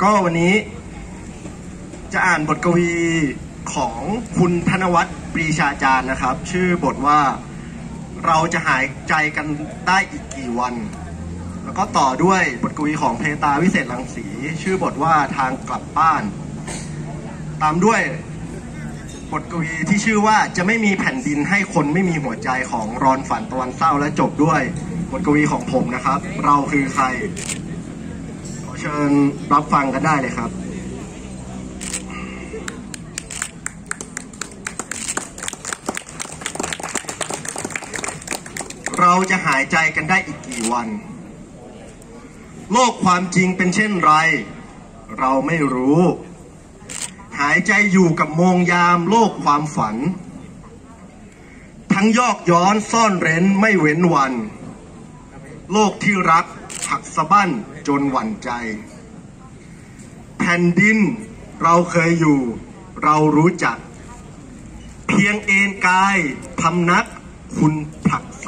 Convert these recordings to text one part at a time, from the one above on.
ก็วันนี้จะอ่านบทกวีของคุณธนวัฒน์ปรีชาจารย์นะครับชื่อบทว่าเราจะหายใจกันได้อีกกี่วันแล้วก็ต่อด้วยบทกวีของเพตาวิเศษรังสีชื่อบทว่าทางกลับบ้านตามด้วยบทกวีที่ชื่อว่าจะไม่มีแผ่นดินให้คนไม่มีหัวใจของรอนฝันตะวันเศร้าและจบด้วยบทกวีของผมนะครับเราคือใครขอเชิญรับฟังกันได้เลยครับเราจะหายใจกันได้อีกกี่วันโลกความจริงเป็นเช่นไรเราไม่รู้หายใจอยู่กับโมงยามโลกความฝันทั้งยอกย้อนซ่อนเร้นไม่เว้นวันโลกที่รักหักสะบั้นจนหวั่นใจแผ่นดินเราเคยอยู่เรารู้จักเพียงเอนกายพำนักคุณผลักใส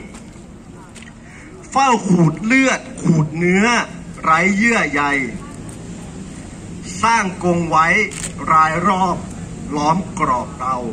เฝ้าขูดเลือดขูดเนื้อไร้เยื่อใยสร้างกรงไว้รายรอบล้อมกรอบ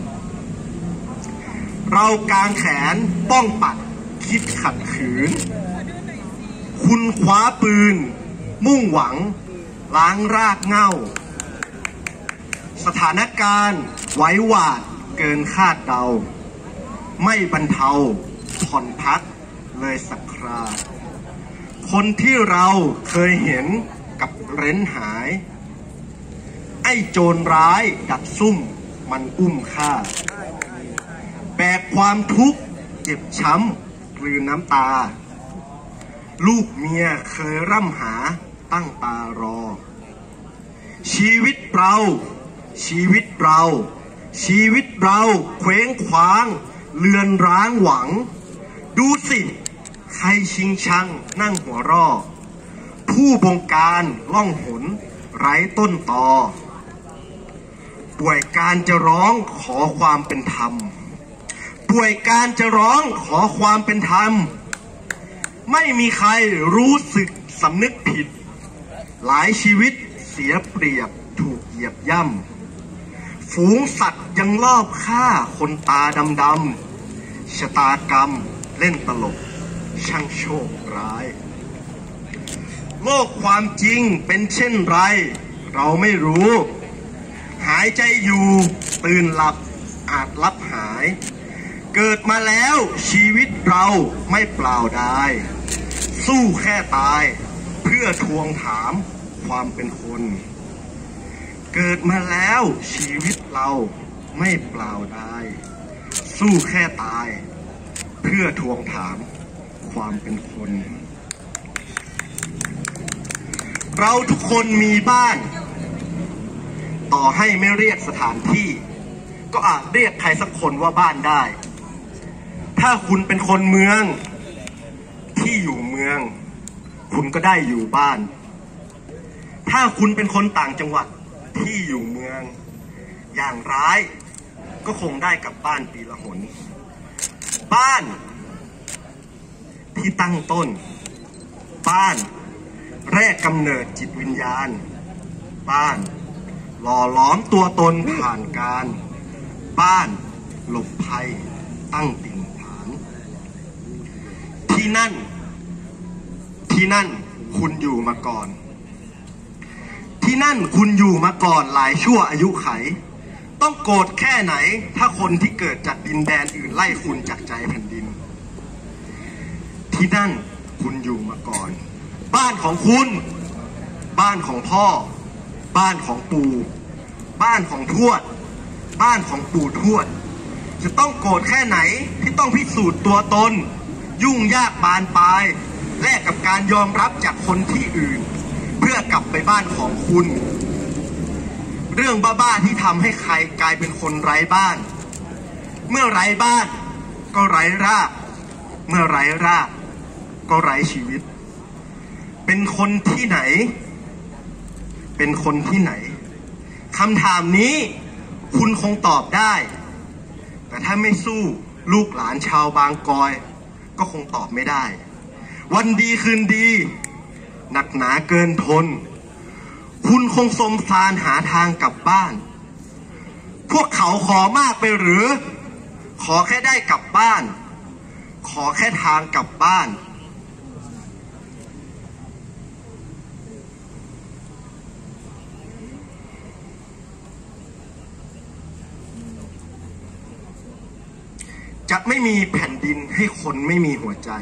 เรากางแขนป้องปัดคิดขัดขืนคุณคว้าปืนมุ่งหวังล้างรากเหง้าสถานการณ์ไว้หวาดเกินคาดเดาไม่บรรเทาผ่อนพักเลยสักคราคนที่เราเคยเห็นกับเร้นหายไอ้โจรร้ายดักซุ่มมันอุ้มฆ่าแบกความทุกข์เจ็บช้ำกลืนน้ำตาลูกเมียเคยร่ำหาตั้งตารอชีวิตเราชีวิตเราชีวิตเราเคว้งคว้างเลือนร้างหวังดูสิใครชิงชังนั่งหัวร่อผู้บงการล่องหนไร้ต้นตอป่วยการจะร้องขอความเป็นธรรมป่วยการจะร้องขอความเป็นธรรมไม่มีใครรู้สึกสำนึกผิดหลายชีวิตเสียเปรียบถูกเหยียบย่ำฝูงสัตว์ยังลอบฆ่าคนตาดำๆชะตากรรมเล่นตลกช่างโชคร้ายโลกความจริงเป็นเช่นไรเราไม่รู้หายใจอยู่ตื่นหลับอาจลับหายเกิดมาแล้วชีวิตเราไม่เปล่าดายสู้แค่ตายเพื่อทวงถามความเป็นคนเกิดมาแล้วชีวิตเราไม่เปล่าดายสู้แค่ตายเพื่อทวงถามความเป็นคนเราทุกคนมีบ้านต่อให้ไม่เรียกสถานที่ก็อาจเรียกใครสักคนว่าบ้านได้ถ้าคุณเป็นคนเมืองที่อยู่เมืองคุณก็ได้อยู่บ้านถ้าคุณเป็นคนต่างจังหวัดที่อยู่เมืองอย่างร้ายก็คงได้กลับบ้านปีละหนบ้านที่ตั้งต้นบ้านแรกกำเนิดจิตวิญญาณบ้านหล่อล้อมตัวตนผ่านการบ้านหลบภัยตั้งถิ่นฐานที่นั่นคุณอยู่มาก่อนที่นั่นคุณอยู่มาก่อนหลายชั่วอายุไขต้องโกรธแค่ไหนถ้าคนที่เกิดจากดินแดนอื่นไล่คุณจากใจแผ่นดินที่นั่นคุณอยู่มาก่อนบ้านของคุณบ้านของพ่อบ้านของปู่บ้านของทวดบ้านของปู่ทวดจะต้องโกรธแค่ไหนที่ต้องพิสูจน์ตัวตนยุ่งยากบานปลายแลกกับการยอมรับจากคนที่อื่นเพื่อกลับไปบ้านของคุณเรื่องบ้าๆที่ทำให้ใครกลายเป็นคนไร้บ้านเมื่อไร้บ้านก็ไร้รากเมื่อไร้รากก็ไร้ชีวิตเป็นคนที่ไหนเป็นคนที่ไหนคำถามนี้คุณคงตอบได้แต่ถ้าไม่สู้ลูกหลานชาวบางกอยก็คงตอบไม่ได้วันดีคืนดีหนักหนาเกินทน คุณคุณคงสมสารหาทางกลับบ้าน พวกเขาขอมากไปหรือ ขอแค่ได้กลับบ้าน ขอแค่ทางกลับบ้านจะไม่มีแผ่นดินให้คนไม่มีหัวใจ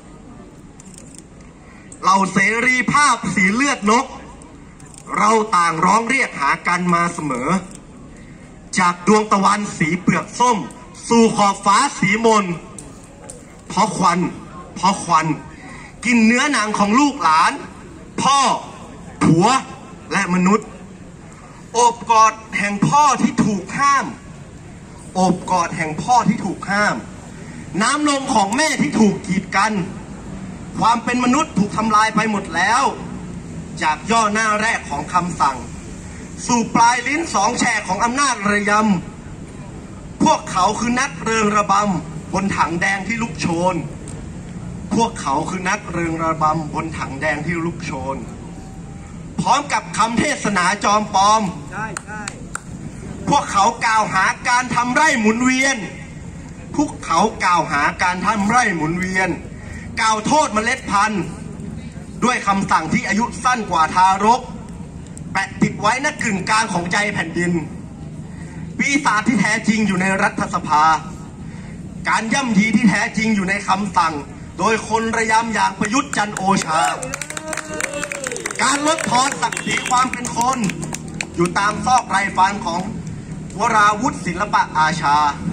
เราเสรีภาพสีเลือดนกเราต่างร้องเรียกหากันมาเสมอจากดวงตะวันสีเปลือกส้มสู่ขอบฟ้าสีมนเพราะควันกินเนื้อหนังของลูกหลานพ่อผัวและมนุษย์โอบกอดแห่งพ่อที่ถูกห้ามโอบกอดแห่งพ่อที่ถูกห้ามน้ำนมของแม่ที่ถูกกีดกันความเป็นมนุษย์ถูกทำลายไปหมดแล้วจากย่อหน้าแรกของคำสั่งสู่ปลายลิ้นสองแฉกของอำนาจระยำพวกเขาคือนักเริงระบำบนถังแดงที่ลุกโชนพวกเขาคือนักเริงระบำบนถังแดงที่ลุกโชนพร้อมกับคำเทศนาจอมปลอมพวกเขากล่าวหาการทำไร่หมุนเวียนพวกเขากล่าวหาการทำไร่หมุนเวียนกล่าวโทษเมล็ดพันธุ์ด้วยคำสั่งที่อายุสั้นกว่าทารกแปะติดไว้ณกึ่งกลางของใจแผ่นดินปีศาจที่แท้จริงอยู่ในรัฐสภาการย่ำยีที่แท้จริงอยู่ในคำสั่งโดยคนระยำอย่างประยุทธ์จันทร์โอชาการลดทอนศักดิ์ศรีความเป็นคนอยู่ตามซอกไรฟันของวราวุฒิศิลปะอาชา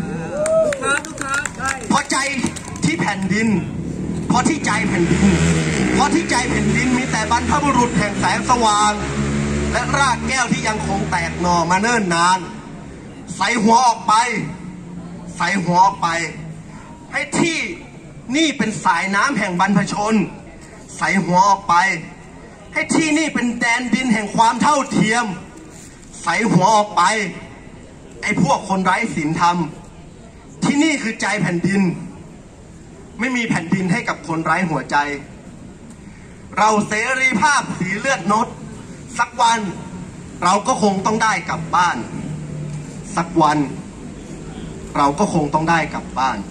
เพราะใจที่แผ่นดินเพราะที่ใจแผ่นดินเพราะที่ใจแผ่นดินมีแต่บรรพบุรุษแห่งแสงสว่างและรากแก้วที่ยังคงแตกหน่อมาเนิ่นนานใส่หัวออกไปใส่หัวออกไปให้ที่นี่เป็นสายน้ำแห่งบรรพชนใส่หัวออกไปให้ที่นี่เป็นแดนดินแห่งความเท่าเทียมใส่หัวออกไปไอ้พวกคนไร้ศีลธรรมที่นี่คือใจแผ่นดินไม่มีแผ่นดินให้กับคนไร้หัวใจเราเสรีภาพสีเลือดนกสักวันเราก็คงต้องได้กลับบ้านสักวันเราก็คงต้องได้กลับบ้าน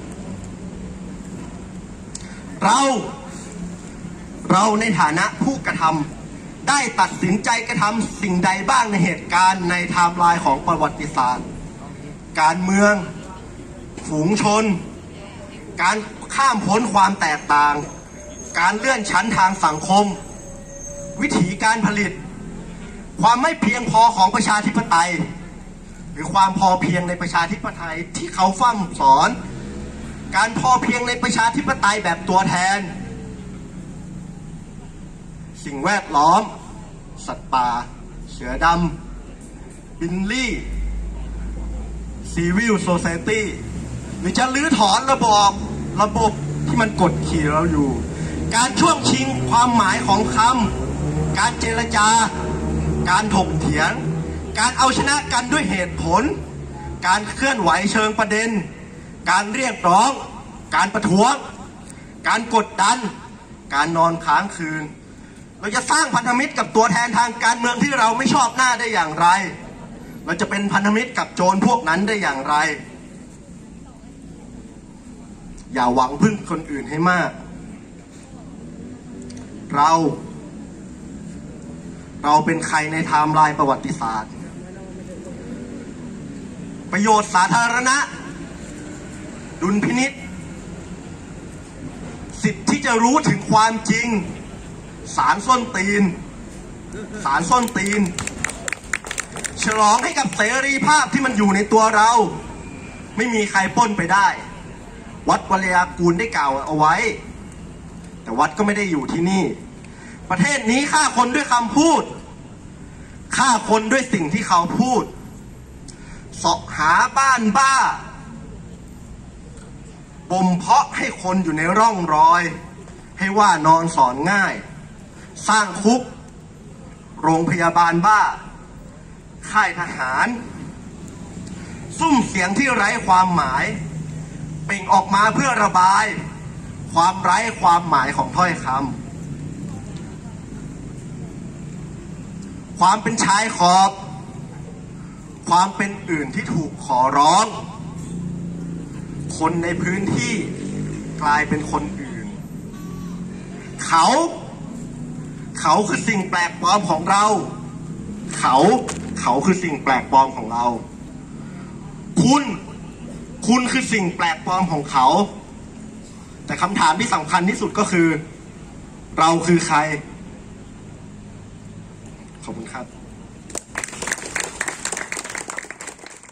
เราในฐานะผู้กระทำได้ตัดสินใจกระทำสิ่งใดบ้างในเหตุการณ์ในไทม์ไลน์ของประวัติศาสตร์การเมืองฝูงชนการข้ามพ้นความแตกต่างการเลื่อนชั้นทางสังคมวิถีการผลิตความไม่เพียงพอของประชาธิปไตยหรือความพอเพียงในประชาธิปไตยที่เขาฟั่มสอนการพอเพียงในประชาธิปไตยแบบตัวแทนสิ่งแวดล้อมสัตว์ป่าเสือดำบิลลี่ซีวิลโซไซตี้หรือจะลื้อถอนระบบที่มันกดขี่เราอยู่การช่วงชิงความหมายของคำการเจรจาการถกเถียงการเอาชนะกันด้วยเหตุผลการเคลื่อนไหวเชิงประเด็นการเรียกร้องการประท้วงการกดดันการนอนค้างคืนเราจะสร้างพันธมิตรกับตัวแทนทางการเมืองที่เราไม่ชอบหน้าได้อย่างไรเราจะเป็นพันธมิตรกับโจรพวกนั้นได้อย่างไรอย่าหวังพึ่งคนอื่นให้มากเราเป็นใครในไทม์ไลน์ประวัติศาสตร์ประโยชน์สาธารณะดุลพินิจสิทธิ์ที่จะรู้ถึงความจริงสารส้นตีนฉลองให้กับเสรีภาพที่มันอยู่ในตัวเราไม่มีใครปล้นไปได้วัดวรยากูลได้กล่าวเอาไว้แต่วัดก็ไม่ได้อยู่ที่นี่ประเทศนี้ฆ่าคนด้วยคำพูดฆ่าคนด้วยสิ่งที่เขาพูดเสาะหาบ้านบ้าบ่มเพาะให้คนอยู่ในร่องรอยให้ว่านอนสอนง่ายสร้างคุกโรงพยาบาลบ้าค่ายทหารซุ่มเสียงที่ไร้ความหมายเปล่งออกมาเพื่อระบายความไร้ความหมายของถ้อยคำความเป็นชายขอบ ความเป็นอื่นที่ถูกขอร้อง คนในพื้นที่กลายเป็นคนอื่น เขาคือสิ่งแปลกปลอมของเรา เขาคือสิ่งแปลกปลอมของเรา คุณคือสิ่งแปลกปลอมของเขา แต่คำถามที่สำคัญที่สุดก็คือ เราคือใคร ขอบคุณครับ